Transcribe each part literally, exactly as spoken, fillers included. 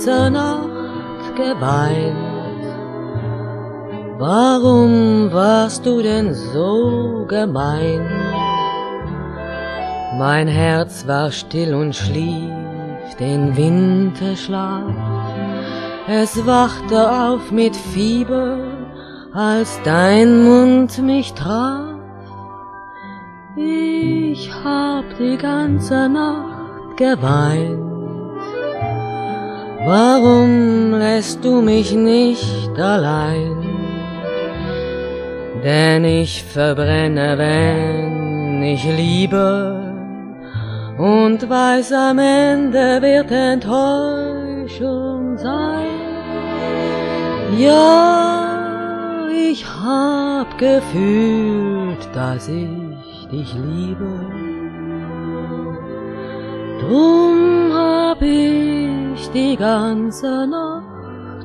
ganze Nacht geweint. Warum warst du denn so gemein? Mein Herz war still und schlief den Winterschlaf. Es wachte auf mit Fieber, als dein Mund mich traf. Ich hab die ganze Nacht geweint. Warum lässt du mich nicht allein? Denn ich verbrenne, wenn ich liebe, und weiß, am Ende wird Enttäuschung sein. Ja, ich hab gefühlt, dass ich dich liebe. Drum hab ich die ganze Nacht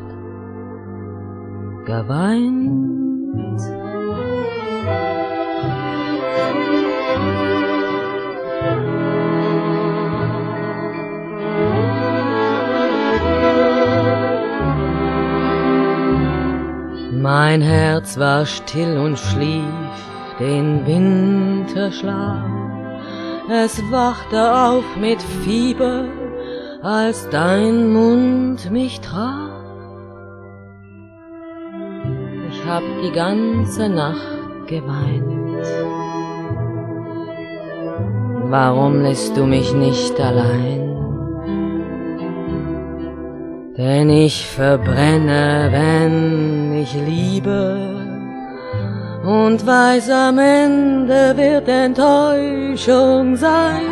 geweint. Mein Herz war still und schlief den Winterschlaf. Es wachte auf mit Fieber, als dein Mund mich traf. Ich hab die ganze Nacht geweint. Warum lässt du mich nicht allein? Denn ich verbrenne, wenn ich liebe, und weiß, am Ende wird Enttäuschung sein.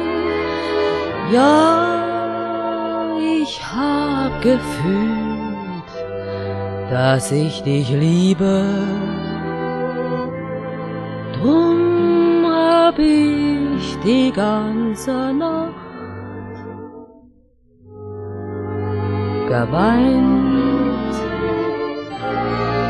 Ja, ich hab gefühlt, dass ich dich liebe. Drum hab ich die ganze Nacht geweint.